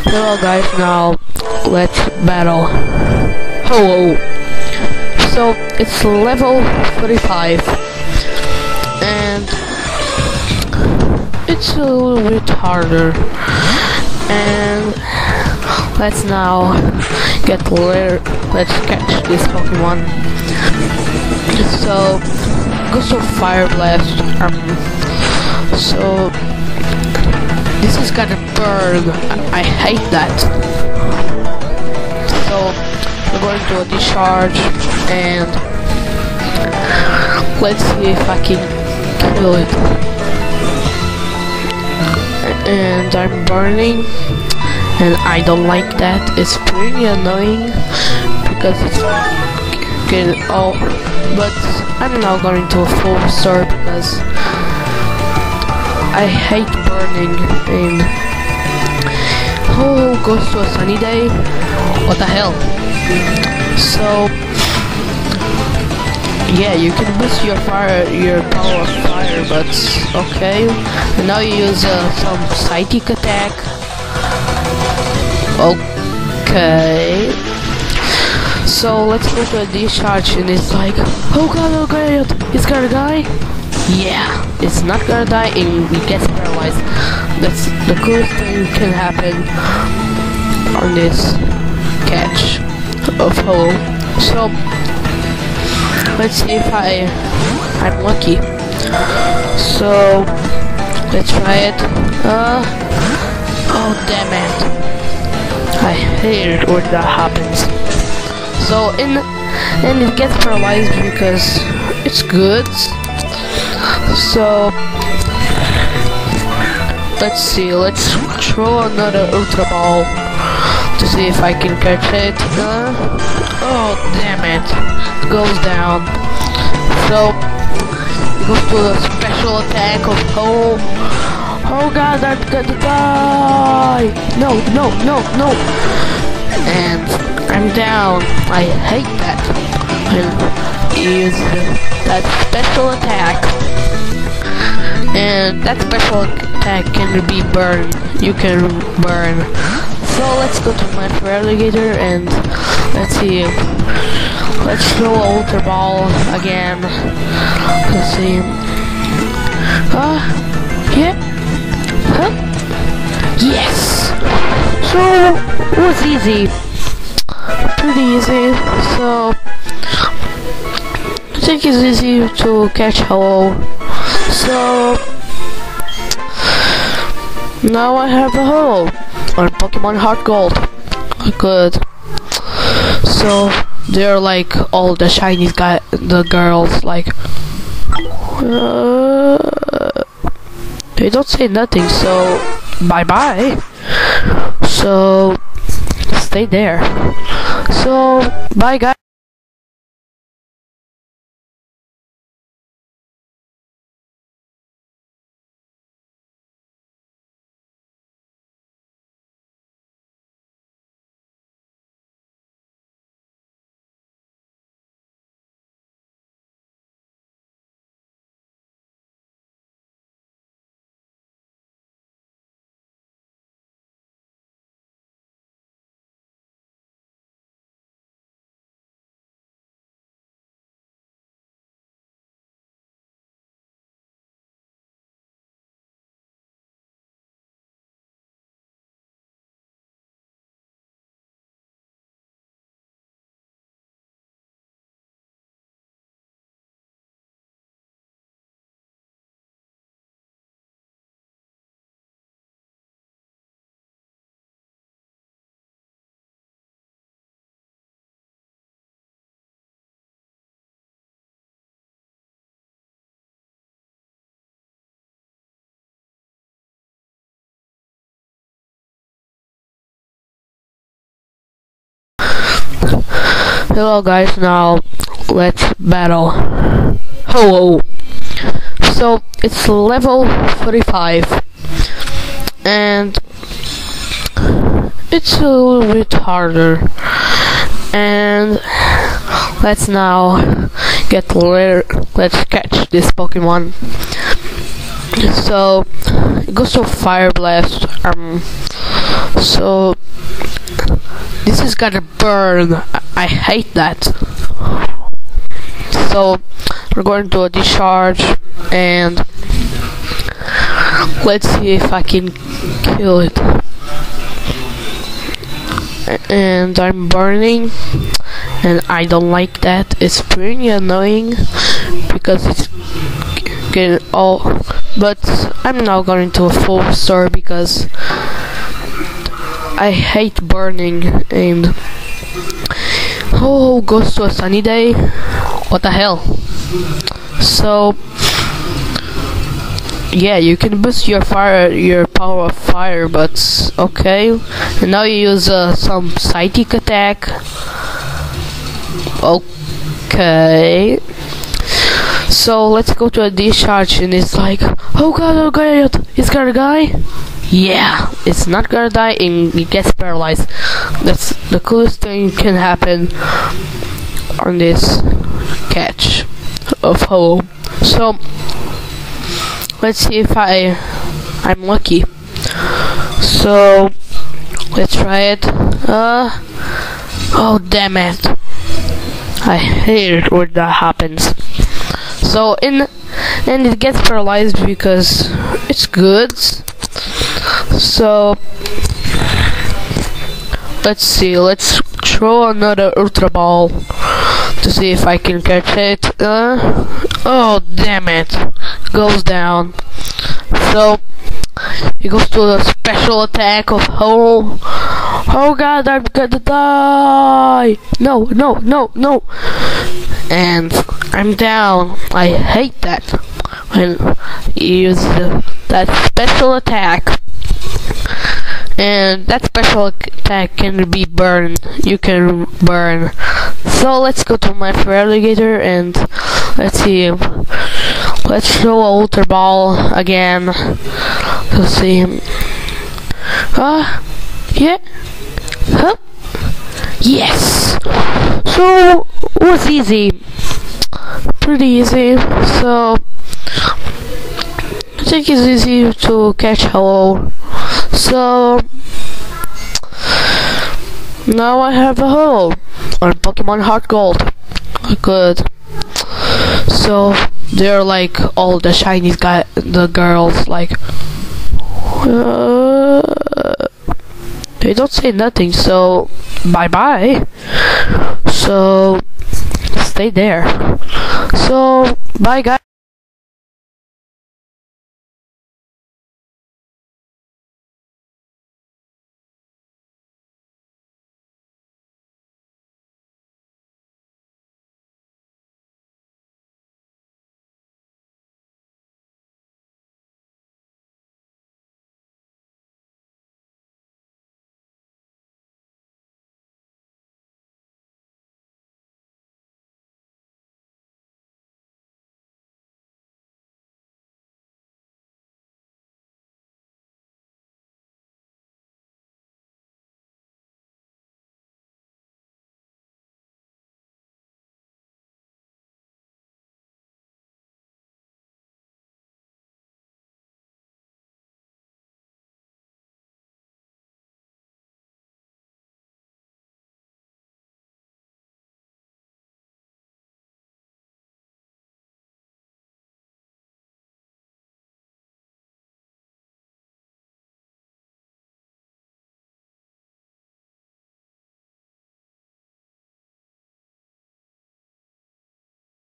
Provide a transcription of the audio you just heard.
Hello guys, now let's battle Ho-Oh. So it's level 35 and it's a little bit harder, and let's now let's catch this Pokemon. So Ghost of Fire Blast. So this is gonna burn. I hate that. So we're going to a discharge, and let's see if I can kill it. And I'm burning, and I don't like that. It's pretty annoying because it's getting but I'm now going to a full restore because I hate burning. And oh, goes to a sunny day. What the hell? So yeah, you can boost your power of fire, but okay. And now you use some psychic attack. Okay. So let's go to a discharge, and it's like, oh god, it's gonna die? Yeah, it's not gonna die, and it gets paralyzed. That's the coolest thing can happen on this catch of Ho-Oh. So let's see if I'm lucky. So let's try it. Oh damn it! I hate it when that happens. So and it gets paralyzed because it's good. So let's see. Let's throw another Ultra Ball to see if I can catch it. Oh damn it! It goes down. So it goes to the special attack of Oh god, I'm gonna die! No! And I'm down. I hate that. And use that special attack. And that special attack can be burned. You can burn. So let's go to my Feraligatr and let's see. Let's throw Ultra Ball again. Let's see. Yeah. Huh? Yes! So it was easy. Pretty easy. So I think it's easy to catch Ho-Oh. So now I have a Ho-Oh on Pokemon Heart Gold. Good. So they're like all the shiny the girls like they don't say nothing, so bye bye. So stay there. So bye guys. Hello guys, now let's battle Ho-Oh. So it's level 35 and it's a little bit harder, and let's now let's catch this Pokemon. So it goes to Fire Blast. So this is gonna burn. I hate that. So we're going to a discharge, and let's see if I can kill it. And I'm burning, and I don't like that. It's pretty annoying because it's getting all. But I'm now going to a full restore because I hate burning. And oh, goes to a sunny day. What the hell? So yeah, you can boost your power of fire, but okay. And now you use some psychic attack. Okay. So let's go to a discharge, and it's like, oh god, it's gonna die? Yeah, it's not gonna die, and it gets paralyzed. That's the coolest thing can happen on this catch of Ho-Oh. So let's see if I'm lucky. So let's try it. Oh damn it! I hate it when that happens. So and it gets paralyzed because it's good. So let's see. Let's throw another Ultra Ball to see if I can catch it. Oh damn it! Goes down. So he goes to the special attack of Ho-Oh. Oh god, I'm gonna die! No, no, no, no! And I'm down. I hate that when you use that special attack. And that special attack can be burned. You can burn. So let's go to my Feraligatr and let's see. Let's throw a Ultra Ball again. Let's see. Yeah. Huh? Yes. So it was easy. Pretty easy. So I think it's easy to catch Ho-Oh. So now I have a Ho-Oh on Pokemon Heart Gold. Good. So they're like all the shiny the girls like they don't say nothing, so bye bye. So stay there. So bye guys.